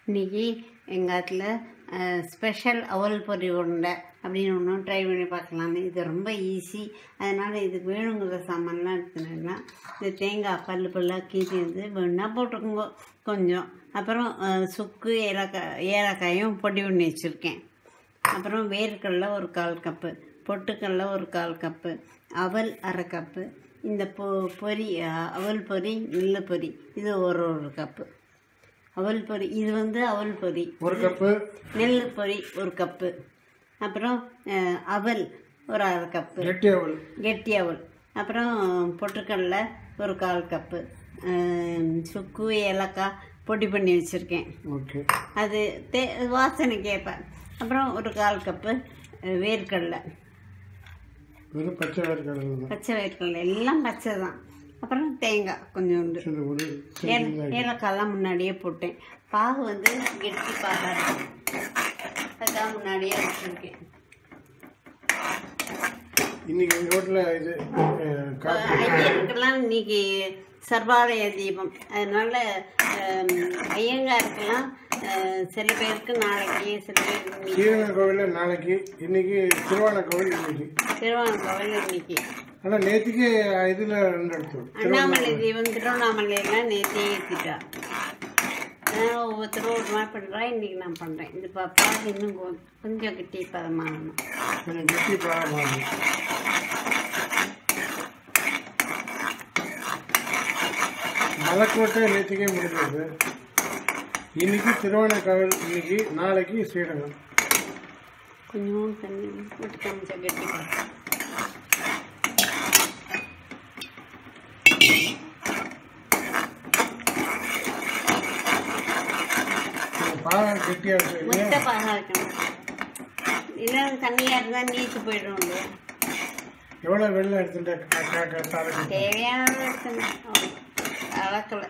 இன்றைக்கி எங்கள் ஆத்தில் ஸ்பெஷல் அவல் பொரி உருண்டை அப்படின்னு ஒன்றும் ட்ரை பண்ணி பார்க்கலான்னு. இது ரொம்ப ஈஸி. அதனால் இதுக்கு வேணுங்கிற சாமான்லாம் எடுத்துனேன்னா இந்த தேங்காய் பல்லாக கீறி வந்து வேணுன்னா போட்டுக்கோங்க கொஞ்சம். அப்புறம் சுக்கு ஏலக்காயும் பொடி பண்ணி வச்சுருக்கேன். அப்புறம் வேர்க்கடலை ஒரு 1/4 கப்பு, பொட்டுக்கடலை ஒரு 1/4 கப்பு, அவல் 1/2 கப்பு, இந்த பொரி அவல் பொரி நெல் பொரி இது ஒரு கப்பு. அவல் பொரி இது வந்து அவல் பொரி 1 கப்பு, நெல் பொரி 1 கப்பு, அப்புறம் அவல் ஒரு 1/2 கப்பு கெட்டி அவல், அப்புறம் பொட்டுக்கடலை ஒரு 1/4 கப்பு, சுக்கு ஏலக்காய் பொடி பண்ணி வச்சுருக்கேன். ஓகே, அது வாசனை கேட்பேன். அப்புறம் ஒரு 1/4 கப்பு வேர்க்கடலை, பச்சை வேர்க்கடலை எல்லாம் பச்சை தான். அப்புறம் தேங்காய் கொஞ்சோண்டு, ஏலக்காயெல்லாம் முன்னாடியே போட்டேன். பாகு வந்து கெட்டி பாகாக இருக்கும், அதுதான் முன்னாடியே வச்சுருக்கேன். இன்னைக்கு எங்கள் வீட்டில் இது ஐயருக்கெல்லாம் இன்னைக்கு சர்வாலய தீபம். அதனால ஐயங்காருக்கெல்லாம் சில பேருக்கு நாளைக்கு, சில பேருக்கு ஸ்ரீரங்கம் கோவிலில் நாளைக்கு, இன்னைக்கு திருவானக்கோவில் இன்னைக்கு. ஆனால் நேற்றுக்கு இதில் 2 இடத்துல அண்ணாமலை தீபம் திருவண்ணாமலையெல்லாம் நேற்றே ஏற்றிட்டா. அதனால் ஒவ்வொருத்தரும் ஒரு மாதிரி பண்ணுறா. இன்றைக்கி நான் பண்ணுறேன். இது பாப்பா இன்னும் கொஞ்சம் கெட்டி பதமாகணும். கெட்டி பதமாகணும். மலைக்கோட்டை நேற்றுக்கே முடிஞ்சது. இன்னைக்கு திருவானக்கோவில், இன்னைக்கு நாளைக்கு ஸ்ரீரங்கம். கொஞ்சம் தண்ணி போட்டு கொஞ்சம் கெட்டி பாகா கெட்டியாக இருக்கு, முட்டை பாகா இருக்கணும். இல்லை தண்ணியாக இருந்தால் நீச்சு போயிடும் இல்லையா? எவ்வளோ வெள்ளம் எடுத்துட்டேன்? தேவையான எடுத்துட்டேன், அளக்கலை.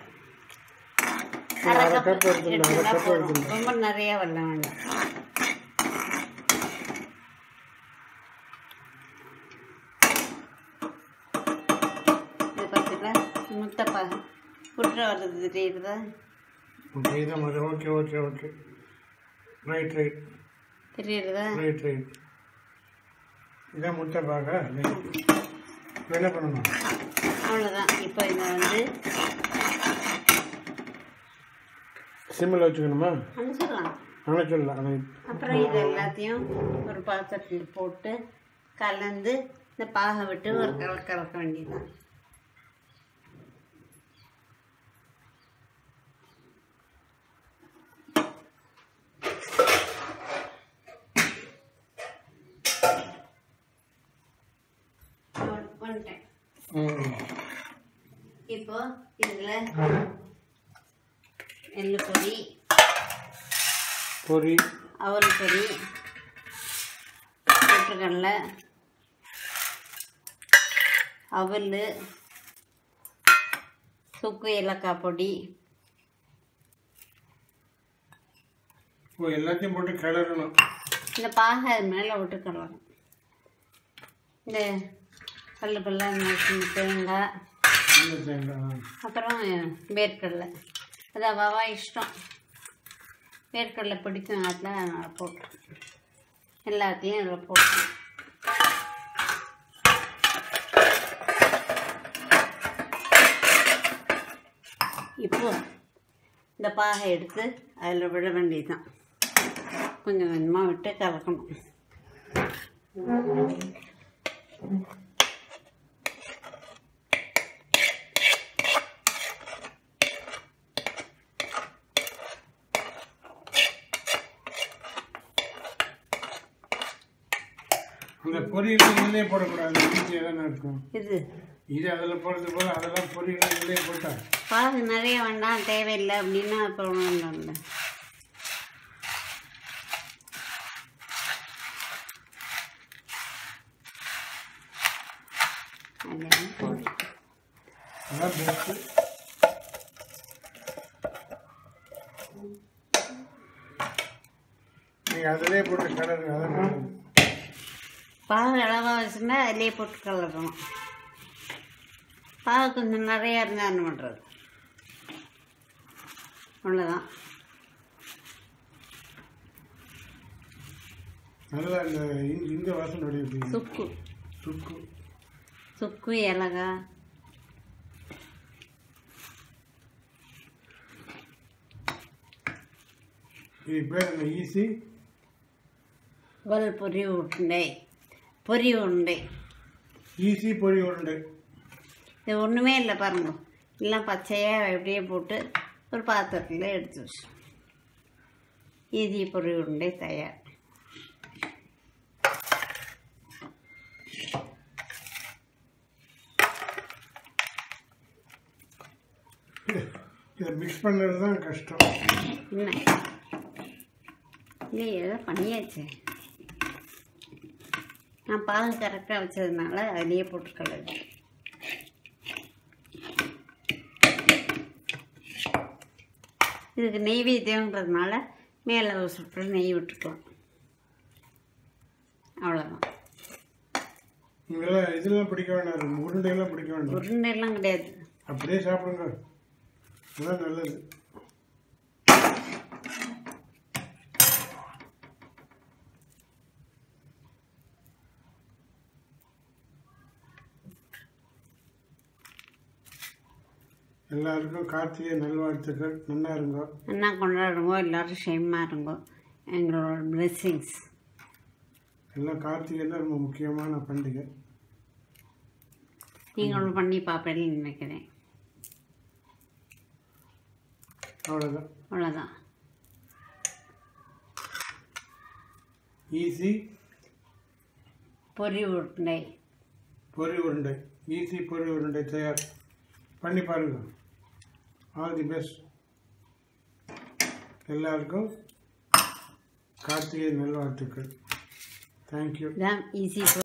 ரொம்ப நிறைய வெள்ளம் வேண்டாம். இது பார்த்துட்டா முட்டை பாகு புற்ற வர்றது தெரியுதா? Okay okay okay, right right, தெரியுதா? Right right. இதான் முட்டை பாக. என்ன பண்ணணும்? அவ்வளோதான். இப்போ இதை வந்து சிம்மில் வச்சுக்கணுமா? அணைச்சிடலாம். அப்புறம் இது எல்லாத்தையும் ஒரு பாத்திரத்தில் போட்டு கலந்து இந்த பாகை விட்டு ஒரு கலக்க வேண்டியதுதான். இப்போ இதில் நெல் பொரி, அவல் பொரி, பொட்டுக்கடலை, அவல், சுக்கு ஏலக்காய் பொடி எல்லாத்தையும் போட்டு கிளறணும். இந்த பாகை அது மேலே விட்டு கிளறணும். இந்த பல்லா தேங்காய், அப்புறம் வேர்க்கடலை. அது அவாவா இஷ்டம். வேர்க்கடலை பிடிக்கும் அதில், அதனால் போட்டு எல்லாத்தையும் அதில் போட்டு இப்போ இந்த பாகை எடுத்து அதில் விட வேண்டியதுதான். கொஞ்சம் கொஞ்சமாக விட்டு கலக்கணும். இந்த பொரியல் இல்லையே போடக்கூடாது, தானே இருக்கும். இது அதில் போடுறது போல அதெல்லாம் பொரியல் இல்லையே போட்டா பாகு நிறைய வேண்டாம், தேவையில்லை அப்படின்னா அப்போ ஒன்றும் இல்லை. அதான் பெஸ்ட்டு. நீங்கள் அதிலே போட்டு கலரு. அதான் பாகு அளவாக வச்சுருந்தா அதிலே போட்டு கலக்கணும். பாகு கொஞ்சம் நிறையா இருந்தால் என்ன பண்ணுறது? அவ்வளோதான். நல்லா இந்த வாசனை சுக்கு சுக்கு சுக்கு ஏலகா இது பேர் என்ன ஈஸி அவல் பொரி உருண்டை ஈஸி பொரி உருண்டை. இது ஒன்றுமே இல்லை பாருங்க, எல்லாம் பச்சையாக அப்படியே போட்டு ஒரு பாத்திரத்தில் எடுத்து வச்சு ஈஸி பொரி உருண்டை தயார். இதை மிக்ஸ் பண்ணுறது தான் கஷ்டம். என்ன இல்லை, ஏதோ பண்ணியாச்சு. நான் பால் கரெக்டாக வச்சதுனால அதிலேயே போட்டுக்கல. இதுக்கு நெய்வேத்தியங்கிறதுனால மேலே சுட்டு நெய் விட்டுக்கலாம், அவ்வளோதான். இதெல்லாம் பிடிக்க வேண்டாம், உருண்டையெல்லாம் பிடிக்க வேண்டாம். உருண்டையெல்லாம் கிடையாது, அப்படியே சாப்பிடுங்க, அதுதான் நல்லது. எல்லாருக்கும் கார்த்திகை நல்வாழ்த்துக்கள். நல்லா இருங்கோ, நல்லா கொண்டாடுங்கோ, எல்லோரும் ஷேமாக இருங்கோ. எங்களோட பிளெஸ்ஸிங்ஸ். எல்லாம் கார்த்திகை தான் ரொம்ப முக்கியமான பண்டிகை. நீங்களும் பண்ணி பார்ப்பேன்னு நினைக்கிறேன். அவ்வளோதான். ஈஸி பொரி உருண்டை ஈஸி பொரி உருண்டை தயார் பண்ணி பாருங்க. All the best. எல்லாருக்கும் கார்த்திகை நல்வாழ்த்துக்கள். தேங்க்யூ. ஈஸி